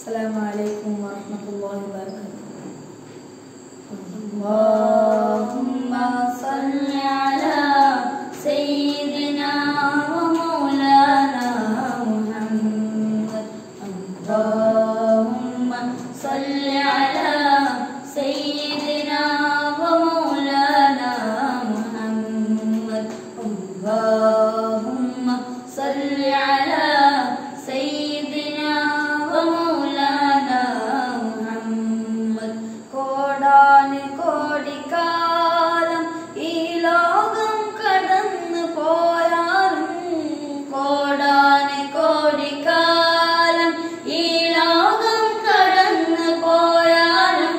Assalamu alaikum warahmatullahi wabarakatuh. Allahumma salli ala sayyidina wa maulana Muhammad. Allahumma salli ala sayyidina wa maulana Muhammad. Allahumma salli ala sayyidina wa maulana Muhammad. കോടാന് കോടിക്കാലം ഈ ലോകം കടന്നു പോയാലും കോടാന് കോടിക്കാലം ഈ ലോകം കടന്നു പോയാലും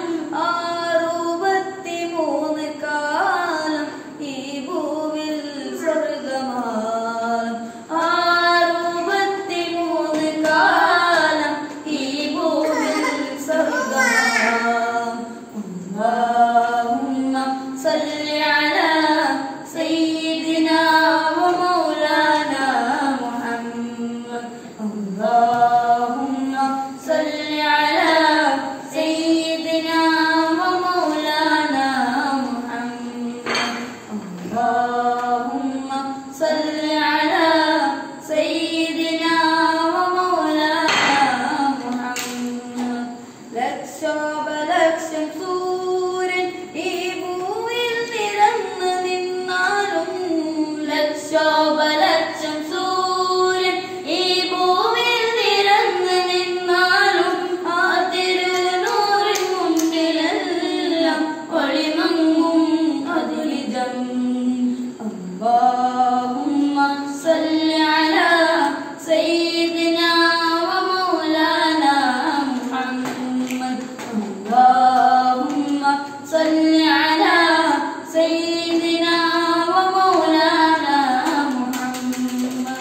63 കാലം ഈ ഭൂവിൽ സ്വർഗമാലും 63 കാലം ഈ ഭൂവിൽ സ്വർഗമാലും. اللهم صل على سيدنا ومولانا محمد. اللهم صل على سيدنا ومولانا محمد. اللهم صل على سيدنا ومولانا محمد. ലക്ഷോപലക്ഷം സൂര്യൻ ഈ ഭൂമിയിൽ നിരന്നു നിന്നാലും ലക്ഷോപലക്ഷം സൂര്യൻ ഈ ഭൂമിയിൽ നിരന്നു നിന്നാലും ആ തിരുനൂറിൻ മുൻപിലെല്ലാം ഒളിമങ്ങും അതുലിജം. اللهم صل على سيدنا ومولانا محمد. اللهم صل على سيدنا ومولانا محمد.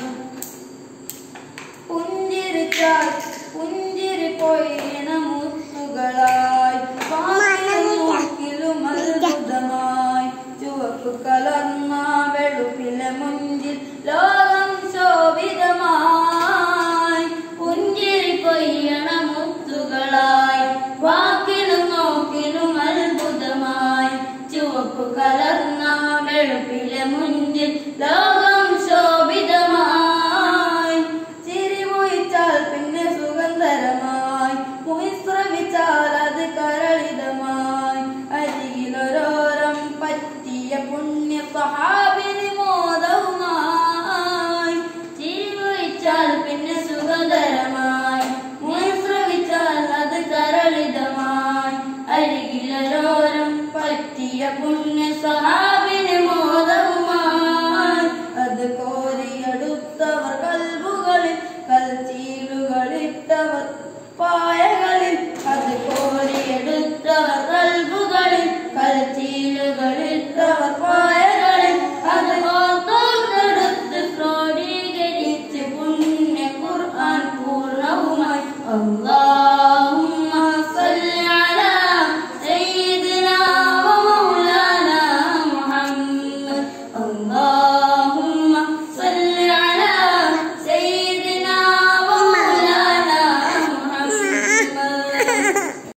പുഞ്ചിരി പൊയ്യണ മുത്തുകളായി വാക്കിലും അത്ഭുതമായി ചുവപ്പ് കലർന്ന വെളുപ്പിലെ മുഞ്ചിൽ ലോകം ശോഭിതമായി പുഞ്ചിരി പൊയ്യണ മുത്തുകളായി